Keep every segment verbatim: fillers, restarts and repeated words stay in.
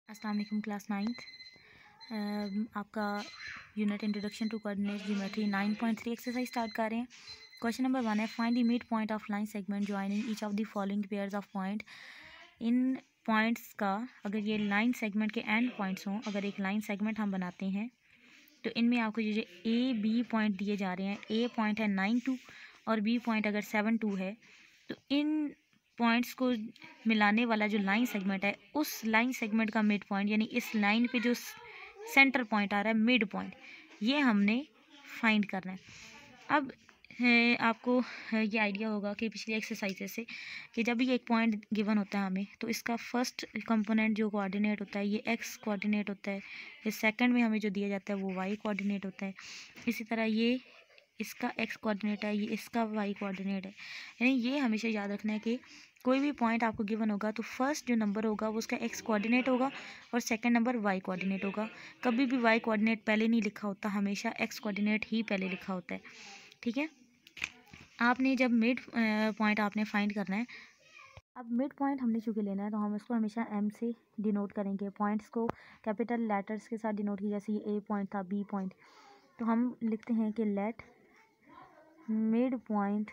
अस्सलाम वालेकुम class ninth. आपका unit introduction to coordinate geometry nine point three exercise start कर रहे हैं। क्वेश्चन नंबर वन है, find the mid point of line segment joining each of the following pairs of point. इन points का अगर ये line segment के end points हों, अगर एक लाइन सेगमेंट हम बनाते हैं तो इनमें आपको ये ए बी पॉइंट दिए जा रहे हैं। ए पॉइंट है नाइन टू और बी पॉइंट अगर सेवन टू है, तो इन पॉइंट्स को मिलाने वाला जो लाइन सेगमेंट है, उस लाइन सेगमेंट का मिड पॉइंट यानी इस लाइन पे जो सेंटर पॉइंट आ रहा है, मिड पॉइंट, ये हमने फाइंड करना है। अब है, आपको है, ये आइडिया होगा कि पिछली एक्सरसाइजेज से कि जब भी एक पॉइंट गिवन होता है हमें, तो इसका फर्स्ट कंपोनेंट जो कोऑर्डिनेट होता है ये एक्स कोऑर्डिनेट होता है। इस सेकंड में हमें जो दिया जाता है वो वाई कोऑर्डिनेट होता है। इसी तरह ये इसका एक्स कोऑर्डिनेट है, ये इसका वाई कोऑर्डिनेट है। यानी ये हमेशा याद रखना है कि कोई भी पॉइंट आपको गिवन होगा तो फर्स्ट जो नंबर होगा वो उसका एक्स कोऑर्डिनेट होगा और सेकंड नंबर वाई कोऑर्डिनेट होगा। कभी भी वाई कोऑर्डिनेट पहले नहीं लिखा होता, हमेशा एक्स कोऑर्डिनेट ही पहले लिखा होता है। ठीक है, आपने जब मिड पॉइंट आपने फाइंड करना है, अब मिड पॉइंट हमने चूँकि लेना है तो हम इसको हमेशा एम से डिनोट करेंगे। पॉइंट्स को कैपिटल लेटर्स के साथ डिनोट की, जैसे ये ए पॉइंट था, बी पॉइंट, तो हम लिखते हैं कि let mid point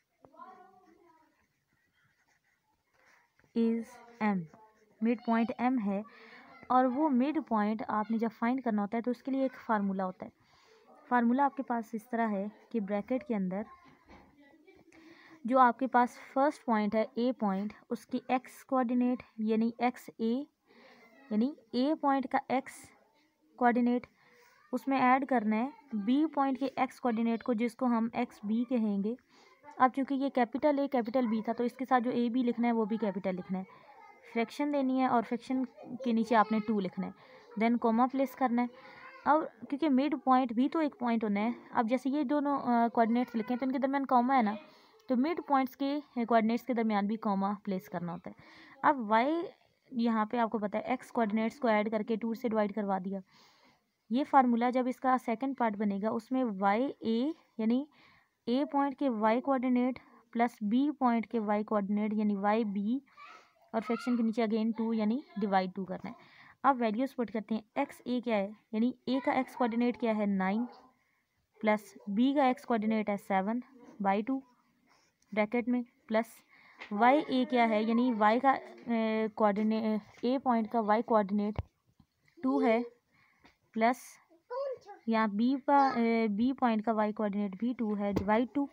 is M. Mid point M है और वो मिड पॉइंट आपने जब फाइंड करना होता है तो उसके लिए एक फार्मूला होता है। फार्मूला आपके पास इस तरह है कि ब्रैकेट के अंदर जो आपके पास फर्स्ट पॉइंट है ए पॉइंट, उसकी एक्स कोऑर्डिनेट यानी एक्स ए यानी ए पॉइंट का एक्स कोऑर्डिनेट उसमें ऐड करना है बी पॉइंट के एक्स कोऑर्डिनेट को, जिसको हम एक्स बी कहेंगे। अब चूंकि ये कैपिटल ए कैपिटल बी था तो इसके साथ जो ए बी लिखना है वो भी कैपिटल लिखना है। फ्रैक्शन देनी है और फ्रैक्शन के नीचे आपने टू लिखना है, देन कोमा प्लेस करना है। अब क्योंकि मिड पॉइंट भी तो एक पॉइंट होना है, अब जैसे ये दोनों कोऑर्डिनेट्स लिखे हैं तो इनके दरमियान कॉमा है ना, तो मिड पॉइंट्स के कोऑर्डिनेट्स के दरमियान भी कॉमा प्लेस करना होता है। अब वाई यहाँ पे आपको पता है एक्स कोऑर्डिनेट्स को ऐड करके टू से डिवाइड करवा दिया। ये फार्मूला जब इसका सेकंड पार्ट बनेगा उसमें वाई ए यानी ए पॉइंट के Y coordinate plus B point के वाई कोऑर्डिनेट यानी वाई बी और फ्रैक्शन के नीचे अगेन टू यानी डिवाइड टू करना है। अब वैल्यूज पुट करते हैं। एक्स ए क्या है, यानी ए का एक्स कोऑर्डिनेट क्या है नाइन प्लस बी का एक्स कोऑर्डिनेट है सेवन बाई टू ब्रैकेट में, प्लस वाई ए क्या है, यानी वाई का कोऑर्डिनेट ए पॉइंट का वाई कोऑर्डिनेट टू है, प्लस यहाँ बी का बी पॉइंट का वाई कोऑर्डिनेट भी टू है, डिवाइड टू।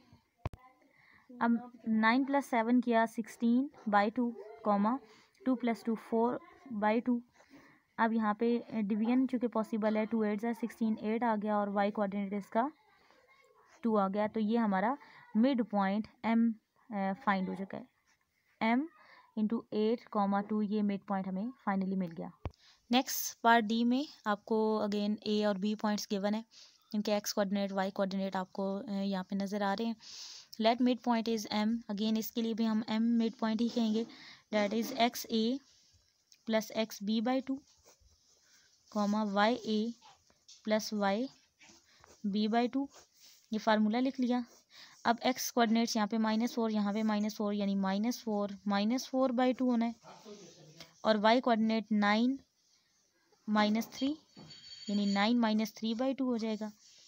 अब नाइन प्लस सेवन किया sixteen by two, comma two plus two four by two. अब यहाँ पे डिवीजन चूँकि पॉसिबल है, टू एट ज़ा सिक्सटीन, एट आ गया और वाई कोऑर्डिनेट इसका टू आ गया। तो ये हमारा मिड पॉइंट एम फाइंड हो चुका है। M into eight comma two, ये मिड पॉइंट हमें फाइनली मिल गया। नेक्स्ट पार्ट डी में आपको अगेन ए और बी पॉइंट्स गिवन है, इनके एक्स कोऑर्डिनेट वाई कोऑर्डिनेट आपको यहाँ पे नज़र आ रहे हैं। Let mid point is M, again इसके लिए भी हम एम मिड पॉइंट ही कहेंगे। That is X A plus X B by two comma Y A plus Y B by two, ये फार्मूला लिख लिया। अब एक्स कोऑर्डिनेट्स यहाँ पे माइनस फोर, यहाँ पे माइनस फोर, यानी minus four minus four by two होना है, और Y coordinate nine minus three यानी nine minus three by two हो जाएगा।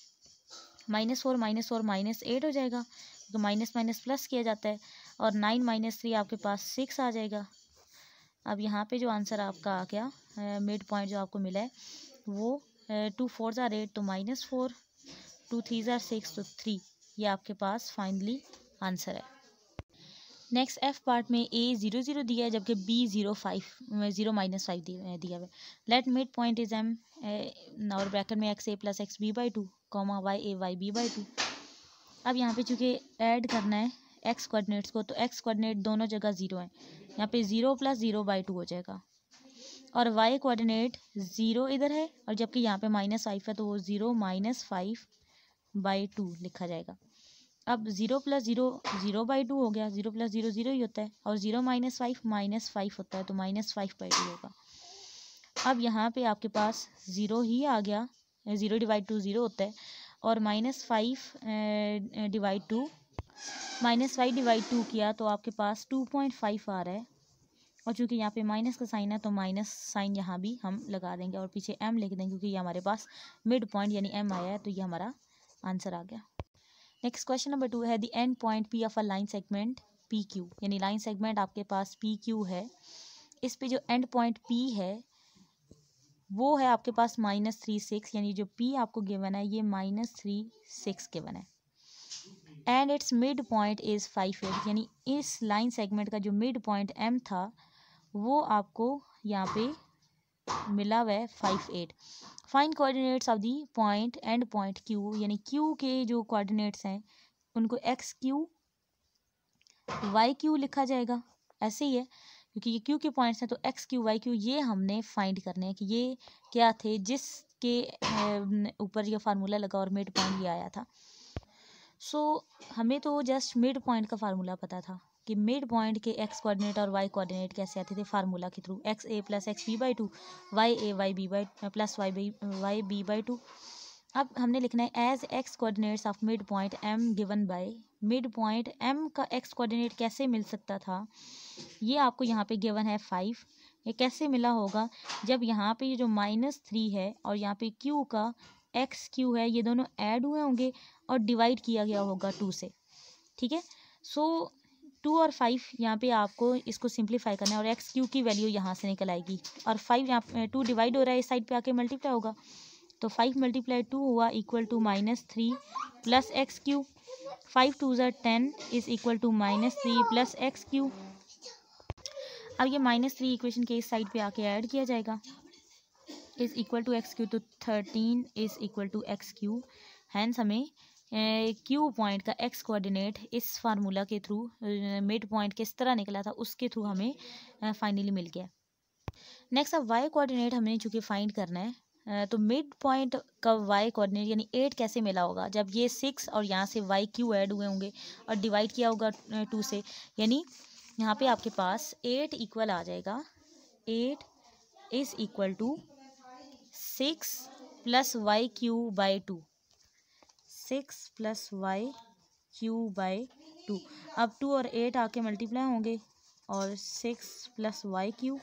Minus four minus four minus eight हो जाएगा, तो माइनस माइनस प्लस किया जाता है, और नाइन माइनस थ्री आपके पास सिक्स आ जाएगा। अब यहाँ पे जो आंसर आपका आ गया मिड पॉइंट जो आपको मिला है वो टू फोर ज़ार एट तो माइनस फोर, टू थ्री ज़ार सिक्स तो थ्री, ये आपके पास फाइनली आंसर है। नेक्स्ट एफ पार्ट में ए जीरो जीरो दिया है जबकि B zero five zero minus five दिया हुआ है। Let mid point is M और ब्रैकेट में X A plus X B by two comma Y A Y B by two. अब यहाँ पे चूँकि ऐड करना है एक्स कोऑर्डिनेट्स को, तो एक्स कोऑर्डिनेट दोनों जगह ज़ीरो है, यहाँ पे zero plus zero by two हो जाएगा, और वाई कोऑर्डिनेट ज़ीरो इधर है और जबकि यहाँ पे माइनस फाइव है तो वो zero minus five by two लिखा जाएगा। अब zero plus zero zero by two हो गया, ज़ीरो प्लस ज़ीरो ज़ीरो ही होता है, और zero minus five minus five होता है, तो माइनस फाइव बाई टू होगा। अब यहाँ पे आपके पास ज़ीरो ही आ गया, ज़ीरो डिवाइड टू ज़ीरो होता है, और minus five divide two minus five divide two किया तो आपके पास टू पॉइंट फाइव आ रहा है, और चूँकि यहाँ पे माइनस का साइन है तो माइनस साइन यहाँ भी हम लगा देंगे और पीछे एम लिख देंगे, क्योंकि ये हमारे पास मिड पॉइंट यानी एम आया है, तो ये हमारा आंसर आ गया। नेक्स्ट क्वेश्चन नंबर टू है the end point P of a line segment P Q, यानी लाइन सेगमेंट आपके पास पी क्यू है, इस पे जो एंड पॉइंट पी है वो है आपके पास माइनस थ्री सिक्स, यानी जो पी आपको गिवन है ये माइनस थ्री सिक्स गिवन है, and its mid point is five eight, यानी इस लाइन सेगमेंट का जो मिड पॉइंट एम था वो आपको यहाँ पे मिला हुआ है five eight. Find coordinates of the point and point Q, यानी क्यू के जो कोऑर्डिनेट्स हैं उनको एक्स क्यू वाई क्यू लिखा जाएगा, ऐसे ही है क्योंकि ये क्यू के पॉइंट्स हैं, तो एक्स क्यू वाई क्यू ये हमने फाइंड करने हैं कि ये क्या थे जिसके ऊपर ये फार्मूला लगा और मिड पॉइंट ये आया था। सो so, हमें तो जस्ट मिड पॉइंट का फार्मूला पता था कि मिड पॉइंट के एक्स कोऑर्डिनेट और वाई कोऑर्डिनेट कैसे आते थे फार्मूला के through, X A plus X B by two, Y A Y B by plus Y B Y B by two. अब हमने लिखना है as X coordinates of mid point M given by, mid point M का X coordinate कैसे मिल सकता था, ये आपको यहाँ पे गिवन है फाइव। ये कैसे मिला होगा, जब यहाँ पे ये जो माइनस थ्री है और यहाँ पे क्यू का एक्स क्यू है ये दोनों ऐड हुए होंगे और डिवाइड किया गया होगा टू से, ठीक है। सो टू और फाइव यहाँ पे आपको इसको सिंप्लीफाई करना है और एक्स क्यू की वैल्यू यहाँ से निकल आएगी और फाइव यहाँ टू डिवाइड हो रहा है इस साइड पे आके मल्टीप्लाई होगा, तो फाइव मल्टीप्लाई टू हुआ equal to minus three plus X Q, five two ज़ा ten is equal to minus three plus X Q. अब ये माइनस थ्री इक्वेशन के इस साइड पे आके ऐड किया जाएगा, is equal to X Q, तो thirteen is equal to X Q. Hence हमें क्यू पॉइंट का एक्स कोऑर्डिनेट इस फार्मूला के थ्रू मिड पॉइंट किस तरह निकला था उसके थ्रू हमें फाइनली मिल गया। नेक्स्ट अब वाई कोऑर्डिनेट हमने चूँकि फाइंड करना है, तो मिड पॉइंट का वाई कोऑर्डिनेट यानी एट कैसे मिला होगा, जब ये सिक्स और यहाँ से वाई क्यू ऐड हुए होंगे और डिवाइड किया होगा टू से, यानी यहाँ पे आपके पास एट इक्वल आ जाएगा, eight is equal to six plus Y Q by two, six plus Y Q by two. अब टू और एट आके मल्टीप्लाई होंगे और six plus Y Q,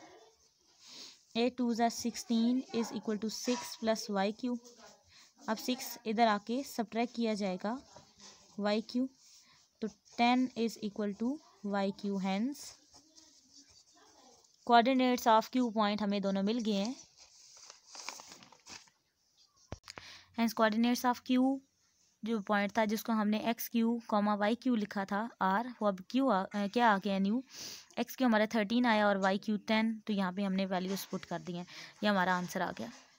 eight two ज़ा sixteen is equal to six plus Y Q. अब six इधर आके subtract किया जाएगा वाई क्यू, तो ten is equal to Y Q. Hence coordinates of Q point हमें दोनों मिल गए हैं। हैंस कोऑर्डिनेट्स ऑफ क्यू जो पॉइंट था जिसको हमने X Q comma Y Q लिखा था आर, वो अब क्यू आ, क्या आ गया न्यू, एक्स क्यू हमारा थर्टीन आया और वाई क्यू टेन, तो यहाँ पे हमने वैल्यूज पुट कर दी हैं, ये हमारा आंसर आ गया।